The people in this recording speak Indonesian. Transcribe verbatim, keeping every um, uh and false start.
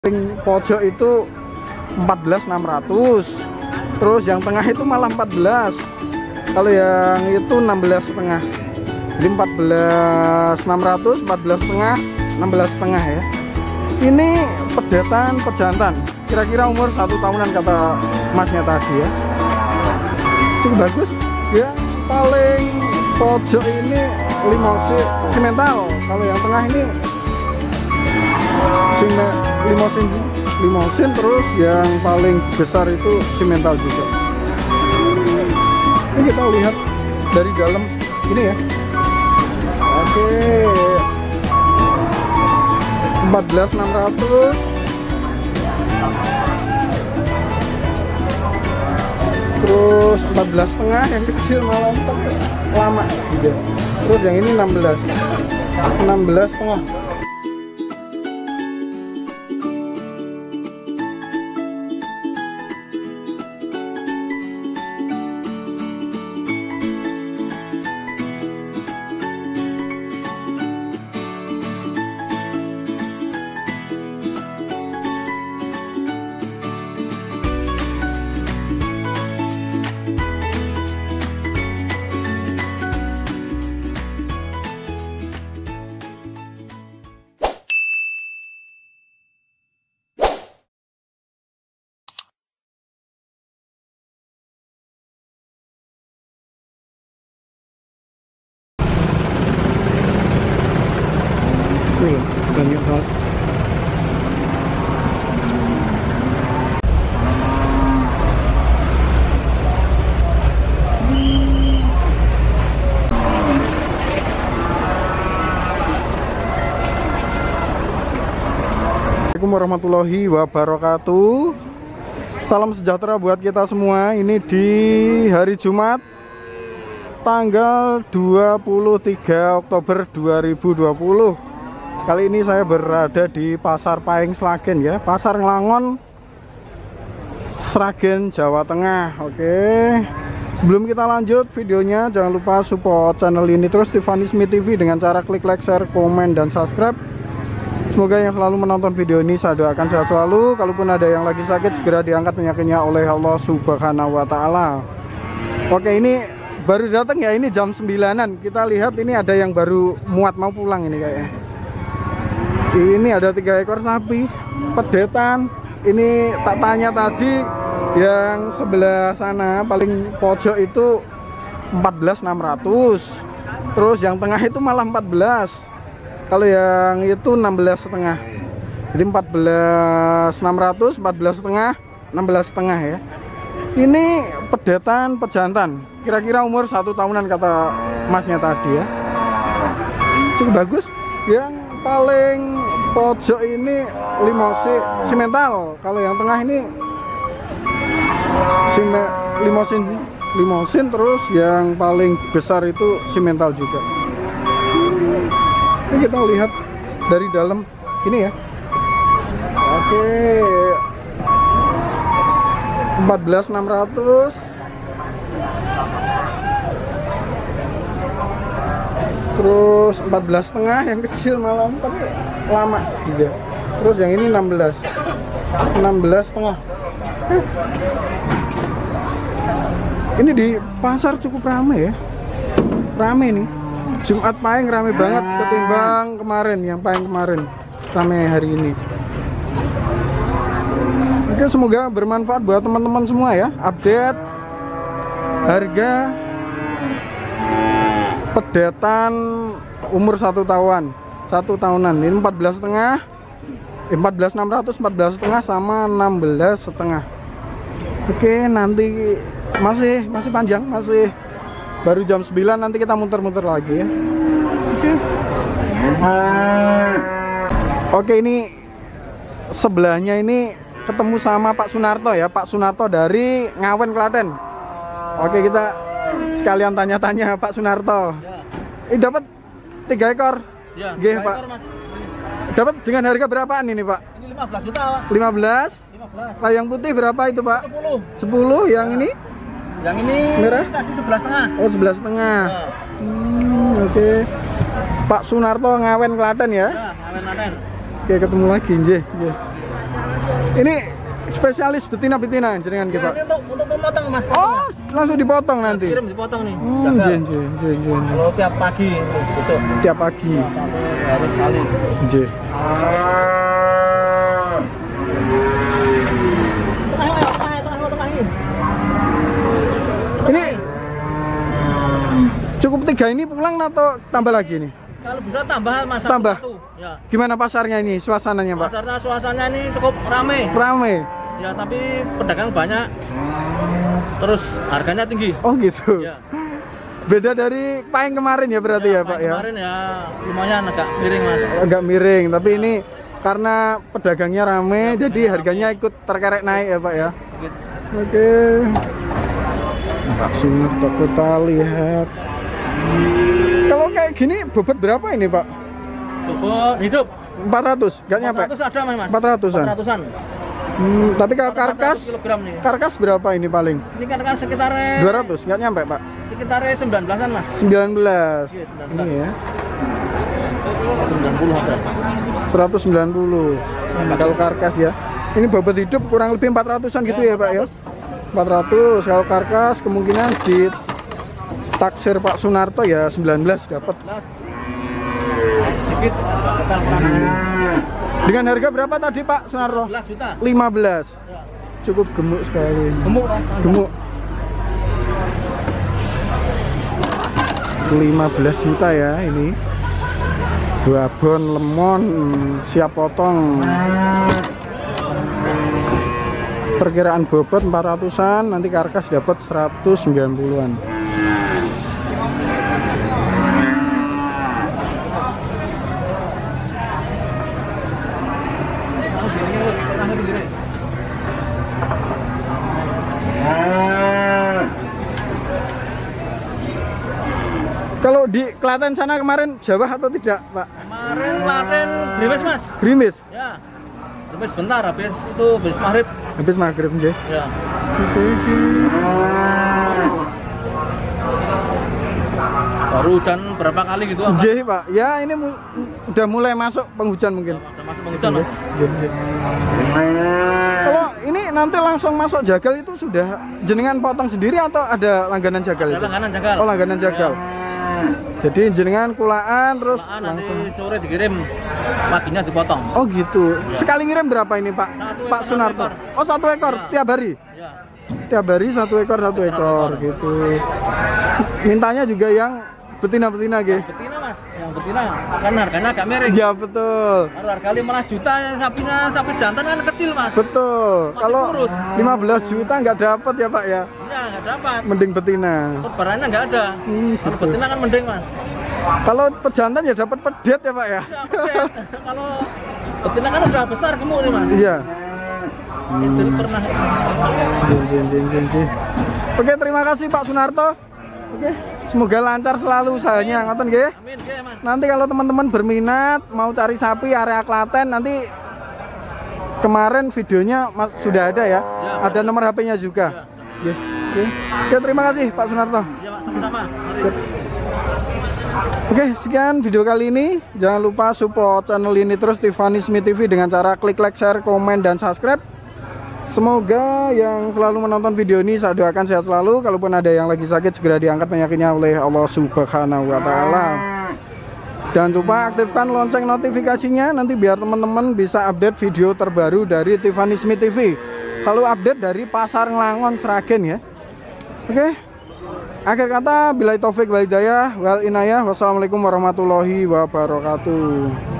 Paling pojok itu empat belas enam ratus, terus yang tengah itu malah empat belas. Kalau yang itu enam belas setengah. Jadi empat belas enam ratus, empat belas setengah, enam belas setengah ya. Ini pedetan pejantan, kira-kira umur satu tahunan kata masnya tadi ya. Cukup bagus ya. Paling pojok ini limousine simental, kalau yang tengah ini limousine limousine, terus yang paling besar itu simental juga. Ini kita lihat dari dalam ini ya. Oke, empat belas enam ratus, terus empat belas setengah yang kecil malah lama juga. Terus yang ini enam belas enam belas setengah. Banyak banget. Assalamualaikum warahmatullahi wabarakatuh. Salam sejahtera buat kita semua. Ini di hari Jumat tanggal dua puluh tiga Oktober dua ribu dua puluh. Kali ini saya berada di Pasar Pahing Sragen ya, Pasar Nglangon, Sragen, Jawa Tengah. Oke, sebelum kita lanjut videonya, jangan lupa support channel ini terus, Tiffany Smith T V, dengan cara klik like, share, komen, dan subscribe. Semoga yang selalu menonton video ini saya doakan sehat selalu. Kalaupun ada yang lagi sakit, segera diangkat penyakitnya oleh Allah Subhanahu wa Ta'ala. Oke, ini baru datang ya, ini jam sembilanan. Kita lihat ini ada yang baru muat mau pulang ini kayaknya. Ini ada tiga ekor sapi pedetan. Ini tak tanya tadi, yang sebelah sana paling pojok itu empat belas enam ratus, terus yang tengah itu malah empat belas. Kalau yang itu enam belas setengah. Jadi empat belas enam ratus, empat belas setengah, enam belas setengah ya. Ini pedetan pejantan, kira-kira umur satu tahunan kata masnya tadi ya. Cukup bagus. Yang paling pojok ini limousine simental, kalau yang tengah ini sime, limousine limousine, terus yang paling besar itu simental juga. Ini kita lihat dari dalam ini ya. Oke, empat belas enam ratus, terus empat belas setengah yang kecil malah tapi lama juga. Terus yang ini enam belas enam belas setengah. Ini di pasar cukup ramai ya, ramai nih. Jumat Pahing ramai banget ketimbang kemarin, yang Pahing kemarin ramai hari ini. Oke, semoga bermanfaat buat teman-teman semua ya. Update harga pedetan umur satu tahunan satu tahunan ini empat belas setengah, empat belas enam ratus, empat belas setengah, sama enam belas setengah. Oke, nanti masih masih panjang, masih baru jam sembilan, nanti kita muter-muter lagi ya. Oke. Oke, ini sebelahnya ini ketemu sama Pak Sunarto ya, Pak Sunarto dari Ngawen, Klaten. Oke, kita sekalian tanya-tanya Pak Sunarto. Ya. Ini dapat tiga ekor. Ya, G, Pak. Ekor, Mas. Dapat dengan harga berapaan ini, Pak? Ini lima belas juta, Pak. lima belas? lima belas. Lah yang putih berapa itu, Pak? sepuluh. sepuluh, yang nah. Ini? Yang ini merah? Tadi sebelas setengah. Oh, sebelas setengah. Ya. Hmm, oke. Okay. Pak Sunarto Ngawen, Klaten ya? Ya, Ngawen, Klaten. Oke, ketemu lagi, nggih. Nggih. Ini spesialis betina-betina jenengan Ya, Pak. ini untuk untuk memotong Mas. Oh, langsung dipotong nanti. Kirim dipotong nih. Oh, Jagal. jen, jen, jen, jen. Kalau tiap pagi gitu. Tiap pagi. Ya, satu hari sekali. Jen. Tengah, tengah, tengah, tengah ini. Ini cukup tiga ini pulang atau tambah lagi nih? Kalau bisa tambahan Mas. Tambah. Satu. Ya. Gimana pasarnya ini, suasananya Pak? Pasarnya suasananya ini cukup rame. Rame. Ya, tapi pedagang banyak. Terus harganya tinggi. Oh gitu. Ya. Beda dari Pahing kemarin ya berarti ya, ya Pak ya? Kemarin ya lumayan agak miring Mas. Agak miring, tapi ini karena pedagangnya rame, ya, jadi harganya rame. Ikut terkerek naik ya Pak ya? Gitu. Oke. Langsung kita lihat. Kalau kayak gini bobot berapa ini Pak? Bobot hidup empat ratus, nggak nyampe? empat ratus ada Mas. empat ratusan? empat ratusan. Hmm, tapi kalau karkas, nih. karkas berapa ini paling? Ini karkas sekitar dua ratus, nggak nyampe Pak? Sekitar sembilan belasan Mas. sembilan belas. Iya, sembilan belas. Ini ya. sembilan puluh ada. seratus sembilan puluh. Kalau karkas ya. Ini bobot hidup kurang lebih empat ratusan gitu ya, ya Pak ya? empat ratus. Kalau karkas kemungkinan di taksir Pak Sunarto ya sembilan belas dapat. Sedikit ketal kurang. Dengan harga berapa tadi Pak Sunarto? lima belas juta. lima belas. Cukup gemuk sekali. Gemuk. Gemuk. lima belas juta ya ini. Babon lemon siap potong. Perkiraan bobot empat ratusan, nanti karkas dapat seratus sembilan puluhan. Kalau di Klaten sana kemarin Jawa atau tidak, Pak? Kemarin Klaten gerimis, Mas. Gerimis? Ya. Gerimis bentar, habis itu habis maghrib. Habis maghrib, nggih. Ya. Baru hujan berapa kali gitu, Pak? Nggih, Pak. Ya, ini mu udah mulai masuk penghujan mungkin. Udah masuk penghujan, Pak. Kalau ini nanti langsung masuk jagal itu sudah jenengan potong sendiri atau ada langganan jagal Ada itu? langganan jagal. Oh, langganan jagal. Ya. Jadi jenengan kulaan terus Kulaan langsung nanti sore dikirim, paginya dipotong. Oh gitu. Ya. Sekali ngirim berapa ini Pak? Satu Pak ekor, Sunarto. satu ekor. Oh satu ekor Ya. tiap hari? Ya. Tiap hari satu ekor satu ekor, ekor gitu. Mintanya juga yang betina-betina gitu. Betina Mas, yang betina kan harganya agak miring. Ya betul. Harga lima belas juta, sapinya sapi jantan kan kecil Mas. Betul. Masih Kalau kurus. lima belas juta nggak dapat ya Pak ya? Iya nggak dapat. Mending betina. Perbaranya nggak ada. Hmm, Kalau gitu. betina kan mending Mas. Kalau pejantan ya dapat pedet ya Pak ya? Iya, pedet. Kalau betina kan udah besar gemuk nih Mas. Iya. Itu pernah. Jin, jin, jin, jin, jin. Oke, terima kasih Pak Sunarto. Oke, semoga lancar selalu usahanya, ngoten nggih. Amin, nggih Mas. Nanti kalau teman-teman berminat mau cari sapi area Klaten, nanti kemarin videonya mas, sudah ada ya. Ya. Ada nomor H P-nya juga. Ya. Oke. Oke, terima kasih Pak Sunarto. Ya Pak, sama-sama. Mari. Siap. Oke, sekian video kali ini. Jangan lupa support channel ini terus Tiffany Smith T V dengan cara klik like, share, komen, dan subscribe. Semoga yang selalu menonton video ini saya doakan sehat selalu. Kalaupun ada yang lagi sakit segera diangkat penyakitnya oleh Allah Subhanahu wa taala. Dan lupa aktifkan lonceng notifikasinya nanti biar teman-teman bisa update video terbaru dari Tiffany Smith T V. Selalu update dari Pasar Nglangon Sragen ya. Oke. Akhir kata, billahi taufik wal hidayah wal inayah. Wassalamualaikum warahmatullahi wabarakatuh.